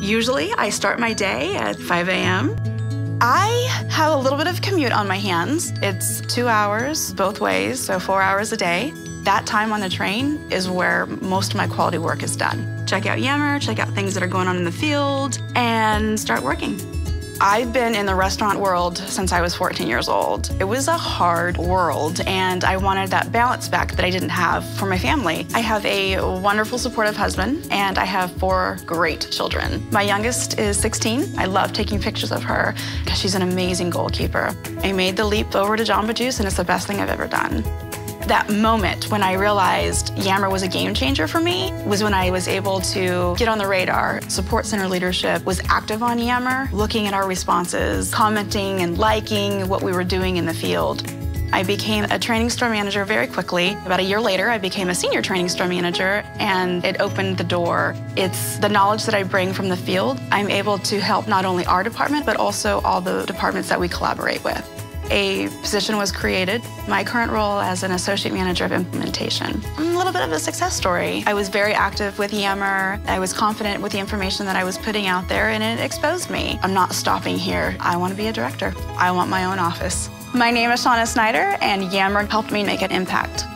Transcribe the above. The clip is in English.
Usually, I start my day at 5 a.m. I have a little bit of commute on my hands. It's 2 hours both ways, so 4 hours a day. That time on the train is where most of my quality work is done. Check out Yammer, check out things that are going on in the field, and start working. I've been in the restaurant world since I was 14 years old. It was a hard world, and I wanted that balance back that I didn't have for my family. I have a wonderful, supportive husband, and I have 4 great children. My youngest is 16. I love taking pictures of her because she's an amazing goalkeeper. I made the leap over to Jamba Juice, and it's the best thing I've ever done. That moment when I realized Yammer was a game changer for me was when I was able to get on the radar. Support Center leadership was active on Yammer, looking at our responses, commenting and liking what we were doing in the field. I became a training store manager very quickly. About a year later, I became a senior training store manager, and it opened the door. It's the knowledge that I bring from the field. I'm able to help not only our department, but also all the departments that we collaborate with. A position was created, my current role as an associate manager of implementation. I'm a little bit of a success story. I was very active with Yammer. I was confident with the information that I was putting out there, and it exposed me. I'm not stopping here. I want to be a director. I want my own office. My name is Shawna Snyder, and Yammer helped me make an impact.